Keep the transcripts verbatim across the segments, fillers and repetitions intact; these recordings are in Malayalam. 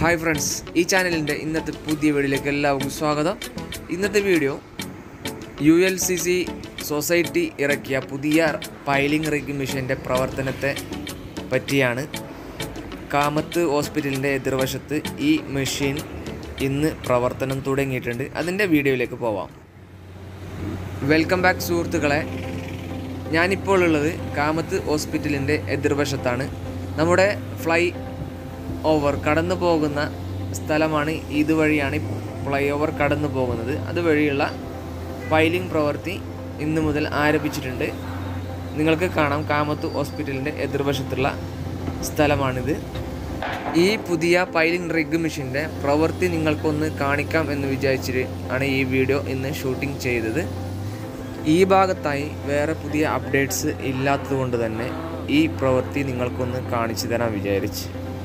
Hi friends, this channel is ഇന്നത്തെ പുതിയ വീഡിയോയിലേക്ക് എല്ലാവർക്കും സ്വാഗതം. ഇന്നത്തെ video U L C C society ഇറക്കിയ പുതിയ പൈലിംഗ് റിഗ് മെഷീന്റെ പ്രവർത്തനത്തെ പറ്റിയാണ്. കാമത്ത് ഹോസ്പിറ്റലിന്റെ എതിർവശത്ത് ഈ മെഷീൻ ഇന്ന് പ്രവർത്തനം തുടങ്ങിയിട്ടുണ്ട്. അതിന്റെ വീഡിയോയിലേക്ക് പോവാം. വെൽക്കം ബാക്ക് സുഹൃത്തുക്കളെ. ഞാനിപ്പോൾ ഉള്ളത് കാമത്ത് ഹോസ്പിറ്റലിന്റെ എതിർവശത്താണ്. നമ്മുടെ ഫ്ലൈ ഓവർ കടന്നു പോകുന്ന സ്ഥലമാണ്. ഇതുവഴിയാണ് ഫ്ലൈ ഓവർ കടന്നു പോകുന്നത്. അതുവഴിയുള്ള പൈലിംഗ് പ്രവൃത്തി ഇന്നു മുതൽ ആരംഭിച്ചിട്ടുണ്ട്. നിങ്ങൾക്ക് കാണാം, കാമത്ത് ഹോസ്പിറ്റലിൻ്റെ എതിർവശത്തുള്ള സ്ഥലമാണിത്. ഈ പുതിയ പൈലിംഗ് റിഗ് മെഷീൻ്റെ പ്രവൃത്തി നിങ്ങൾക്കൊന്ന് കാണിക്കാം എന്ന് വിചാരിച്ചിട്ട് ആണ് ഈ വീഡിയോ ഇന്ന് ഷൂട്ടിംഗ് ചെയ്തത്. ഈ ഭാഗത്തായി വേറെ പുതിയ അപ്ഡേറ്റ്സ് ഇല്ലാത്തതുകൊണ്ട് തന്നെ ഈ പ്രവൃത്തി നിങ്ങൾക്കൊന്ന് കാണിച്ചു തരാൻ വിചാരിച്ച്.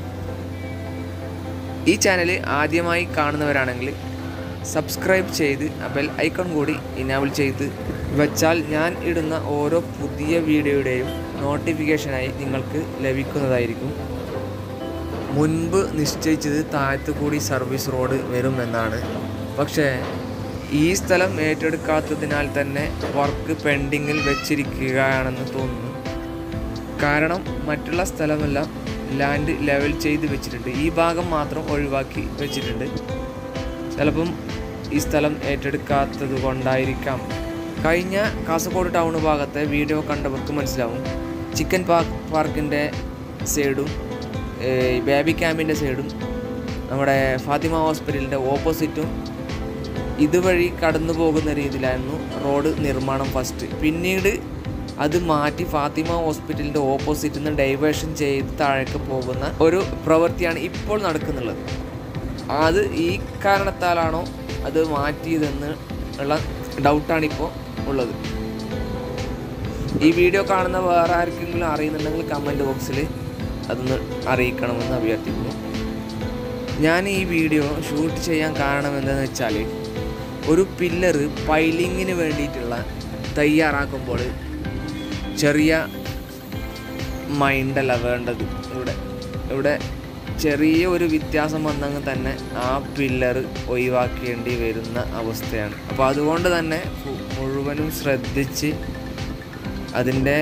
ഈ ചാനൽ ആദ്യമായി കാണുന്നവരാണെങ്കിൽ സബ്സ്ക്രൈബ് ചെയ്ത് ബെൽ ഐക്കൺ കൂടി ഇനാബിൾ ചെയ്ത് വെച്ചാൽ ഞാൻ ഇടുന്ന ഓരോ പുതിയ വീഡിയോയുടെയും നോട്ടിഫിക്കേഷനായി നിങ്ങൾക്ക് ലഭിക്കുന്നതായിരിക്കും. മുൻപ് നിശ്ചയിച്ചത് താഴത്തു കൂടി സർവീസ് റോഡ് വരുമെന്നാണ്. പക്ഷേ ഈ സ്ഥലം ഏറ്റെടുക്കാത്തതിനാൽ തന്നെ വർക്ക് പെൻഡിങ്ങിൽ വെച്ചിരിക്കുകയാണെന്ന് തോന്നുന്നു. കാരണം മറ്റുള്ള സ്ഥലമെല്ലാം ലാൻഡ് ലെവൽ ചെയ്ത് വെച്ചിട്ടുണ്ട്. ഈ ഭാഗം മാത്രം ഒഴിവാക്കി വെച്ചിട്ടുണ്ട്. ചിലപ്പം ഈ സ്ഥലം ഏറ്റെടുക്കാത്തത് കൊണ്ടായിരിക്കാം. കഴിഞ്ഞ കാസർഗോഡ് ടൗൺ ഭാഗത്തെ വീഡിയോ കണ്ടവർക്ക് മനസ്സിലാവും. ചിക്കൻ പാർക്ക് പാർക്കിൻ്റെ സൈഡും ബേബി ക്യാമ്പിൻ്റെ സൈഡും നമ്മുടെ ഫാത്തിമ ഹോസ്പിറ്റലിൻ്റെ ഓപ്പോസിറ്റും ഇതുവഴി കടന്നു പോകുന്ന രീതിയിലായിരുന്നു റോഡ് നിർമ്മാണം ഫസ്റ്റ്. പിന്നീട് അത് മാറ്റി ഫാത്തിമ ഹോസ്പിറ്റലിൻ്റെ ഓപ്പോസിറ്റിൽ നിന്ന് ഡൈവേർഷൻ ചെയ്ത് താഴേക്ക് പോകുന്ന ഒരു പ്രവൃത്തിയാണ് ഇപ്പോൾ നടക്കുന്നുള്ളത്. അത് ഈ കാരണത്താലാണോ അത് മാറ്റിയതെന്ന് ഉള്ള ഡൗട്ടാണിപ്പോൾ ഉള്ളത്. ഈ വീഡിയോ കാണുന്ന വേറെ ആർക്കെങ്കിലും അറിയുന്നുണ്ടെങ്കിൽ കമൻറ്റ് ബോക്സിൽ അതൊന്ന് അറിയിക്കണമെന്ന് അഭ്യർത്ഥിക്കുന്നു. ഞാൻ ഈ വീഡിയോ ഷൂട്ട് ചെയ്യാൻ കാരണം എന്താണെന്ന് വെച്ചാൽ, ഒരു പില്ലർ പൈലിങ്ങിന് വേണ്ടിയിട്ടുള്ള തയ്യാറാക്കുമ്പോൾ ചെറിയ മൈൻഡല്ല വേണ്ടത്. ഇവിടെ ഇവിടെ ചെറിയ ഒരു വ്യത്യാസം വന്നെങ്കിൽ തന്നെ ആ പില്ലർ ഒഴിവാക്കേണ്ടി വരുന്ന അവസ്ഥയാണ്. അപ്പോൾ അതുകൊണ്ട് തന്നെ മുഴുവനും ശ്രദ്ധിച്ച് അതിൻ്റെ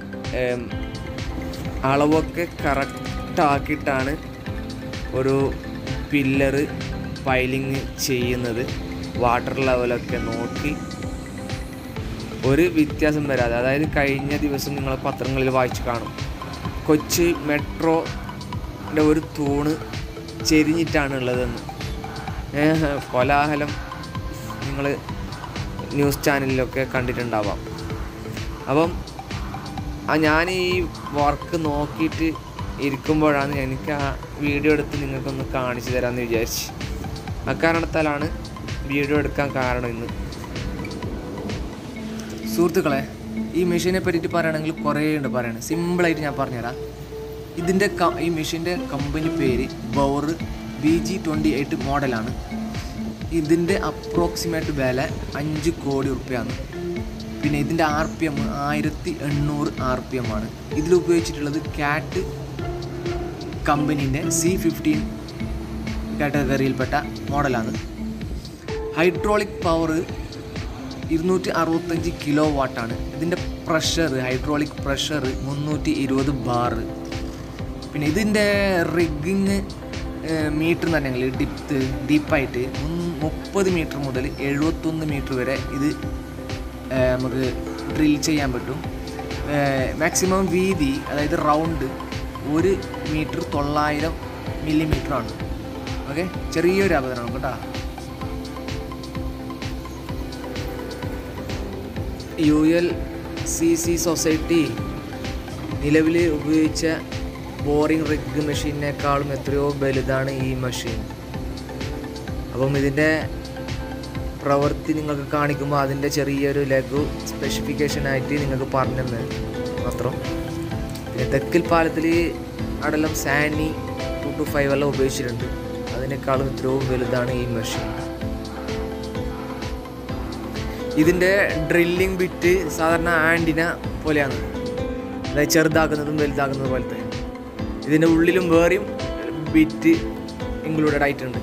അളവൊക്കെ കറക്റ്റാക്കിയിട്ടാണ് ഒരു പില്ലർ പൈലിങ് ചെയ്യുന്നത്. വാട്ടർ ലെവലൊക്കെ നോക്കി ഒരു വ്യത്യാസം വരാതെ. അതായത് കഴിഞ്ഞ ദിവസം നിങ്ങൾ പത്രങ്ങളിൽ വായിച്ച് കാണും, കൊച്ചി മെട്രോൻ്റെ ഒരു തൂണ് ചെരിഞ്ഞിട്ടാണ് ഉള്ളതെന്ന്. കോലാഹലം നിങ്ങൾ ന്യൂസ് ചാനലിലൊക്കെ കണ്ടിട്ടുണ്ടാവാം. അപ്പം ഞാൻ ഈ വർക്ക് നോക്കിയിട്ട് ഇരിക്കുമ്പോഴാണ് എനിക്ക് ആ വീഡിയോ എടുത്ത് നിങ്ങൾക്കൊന്ന് കാണിച്ചു തരാമെന്ന് വിചാരിച്ച്. അക്കാരണത്താലാണ് വീഡിയോ എടുക്കാൻ കാരണം ഇന്ന്. സുഹൃത്തുക്കളെ, ഈ മെഷീനെ പറ്റിയിട്ട് പറയുകയാണെങ്കിൽ കുറേ ഉണ്ട് പറയണം. സിമ്പിളായിട്ട് ഞാൻ പറഞ്ഞുതരാം. ഇതിൻ്റെ ഈ മെഷീൻ്റെ കമ്പനി പേര് Bauer B G twenty eight മോഡലാണ്. ഇതിൻ്റെ അപ്രോക്സിമേറ്റ് വില അഞ്ച് കോടി റുപ്യാണ്. പിന്നെ ഇതിൻ്റെ ആർ പി എം ആയിരത്തി എണ്ണൂറ് ആർ പി എം ആണ്. ഇതിൽ ഉപയോഗിച്ചിട്ടുള്ളത് കാറ്റ് കമ്പനീൻ്റെ സി ഫിഫ്റ്റീൻ കാറ്റഗറിയിൽപ്പെട്ട മോഡലാണ്. ഹൈഡ്രോളിക് പവർ ഇരുന്നൂറ്റി അറുപത്തഞ്ച് കിലോ വാട്ടാണ്. ഇതിൻ്റെ പ്രഷർ ഹൈഡ്രോളിക് പ്രഷർ മുന്നൂറ്റി ഇരുപത് ബാർ. പിന്നെ ഇതിൻ്റെ റിഗിങ് മീറ്റർ എന്ന് പറഞ്ഞെങ്കിൽ ഡിപ്ത് ഡീപ്പായിട്ട് മുപ്പത് മീറ്റർ മുതൽ എഴുപത്തൊന്ന് മീറ്റർ വരെ ഇത് നമുക്ക് ഡ്രിൽ ചെയ്യാൻ പറ്റും. മാക്സിമം വീതി, അതായത് റൗണ്ട് ഒരു മീറ്റർ തൊള്ളായിരം മില്ലിമീറ്ററാണ്. ഓക്കെ, ചെറിയൊരു അപകടമാണ് കേട്ടോ. U L C C society നിലവിൽ ഉപയോഗിച്ച ബോറിംഗ് റിഗ് മെഷീനേക്കാളും എത്രയോ വലുതാണ് ഈ മെഷീൻ. അപ്പം ഇതിൻ്റെ പ്രവൃത്തി നിങ്ങൾക്ക് കാണിക്കുമ്പോൾ അതിൻ്റെ ചെറിയൊരു ലഘു സ്പെസിഫിക്കേഷനായിട്ട് നിങ്ങൾക്ക് പറഞ്ഞെന്ന് മാത്രം. തെക്കിൽ പാലത്തിൽ അടെല്ലാം സാനി ടു ടു ഫൈവ് എല്ലാം ഉപയോഗിച്ചിട്ടുണ്ട്. അതിനേക്കാളും എത്രയോ വലുതാണ് ഈ മെഷീൻ. ഇതിൻ്റെ ഡ്രില്ലിംഗ് ബിറ്റ് സാധാരണ ആൻറ്റിന പോലെയാണ്, അതായത് ചെറുതാക്കുന്നതും വലുതാക്കുന്നത് പോലത്തെ. ഇതിൻ്റെ ഉള്ളിലും വേറെയും ബിറ്റ് ഇൻക്ലൂഡഡ് ആയിട്ടുണ്ട്.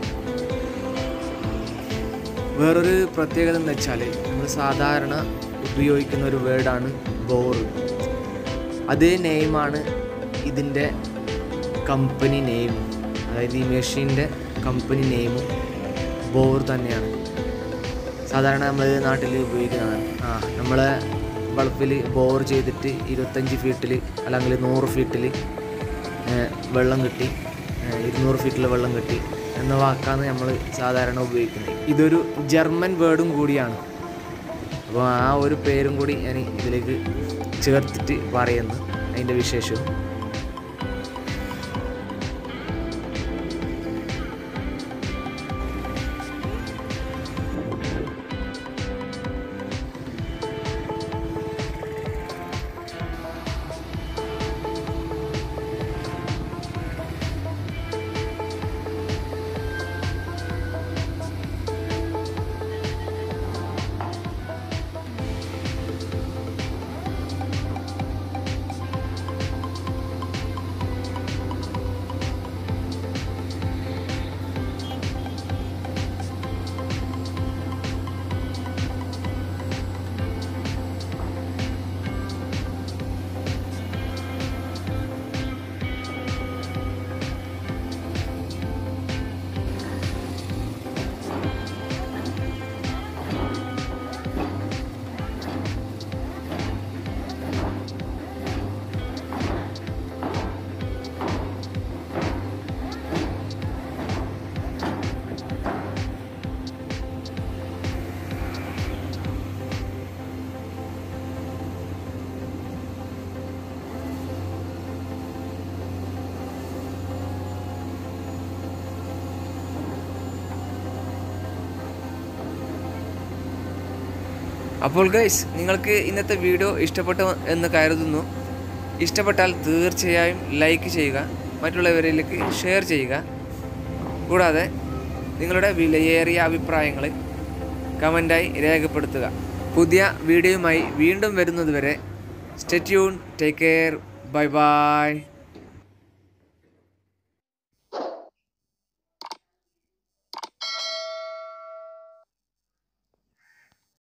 വേറൊരു പ്രത്യേകത എന്ന് വെച്ചാൽ നമ്മൾ സാധാരണ ഉപയോഗിക്കുന്ന ഒരു വേർഡാണ് ബോർ. അതേ നെയിമാണ് ഇതിൻ്റെ കമ്പനി നെയിം, അതായത് ഈ മെഷീൻ്റെ കമ്പനി നെയിമും ബോർ തന്നെയാണ്. സാധാരണ നമ്മൾ നാട്ടിൽ ഉപയോഗിക്കുന്നതാണ്. ആ നമ്മളെ ബൾബിൽ ബോർ ചെയ്തിട്ട് ഇരുപത്തഞ്ച് ഫീറ്റിൽ അല്ലെങ്കിൽ നൂറ് ഫീറ്റിൽ വെള്ളം കിട്ടി, ഇരുന്നൂറ് ഫീറ്റിൽ വെള്ളം കിട്ടി എന്ന വാക്കാണ് നമ്മൾ സാധാരണ ഉപയോഗിക്കുന്നത്. ഇതൊരു ജർമ്മൻ വേർഡും കൂടിയാണ്. അപ്പോൾ ആ ഒരു പേരും കൂടി ഞാൻ ഇതിലേക്ക് ചേർത്തിട്ട് പറയുന്നു, അതിൻ്റെ വിശേഷവും. അപ്പോൾ ഗൈസ്, നിങ്ങൾക്ക് ഇന്നത്തെ വീഡിയോ ഇഷ്ടപ്പെട്ടു എന്ന് കരുതുന്നു. ഇഷ്ടപ്പെട്ടാൽ തീർച്ചയായും ലൈക്ക് ചെയ്യുക, മറ്റുള്ളവരിലേക്ക് ഷെയർ ചെയ്യുക. കൂടാതെ നിങ്ങളുടെ വിലയേറിയ അഭിപ്രായങ്ങൾ കമൻ്റായി രേഖപ്പെടുത്തുക. പുതിയ വീഡിയോയുമായി വീണ്ടും വരുന്നതുവരെ stay tune, take care, bye by.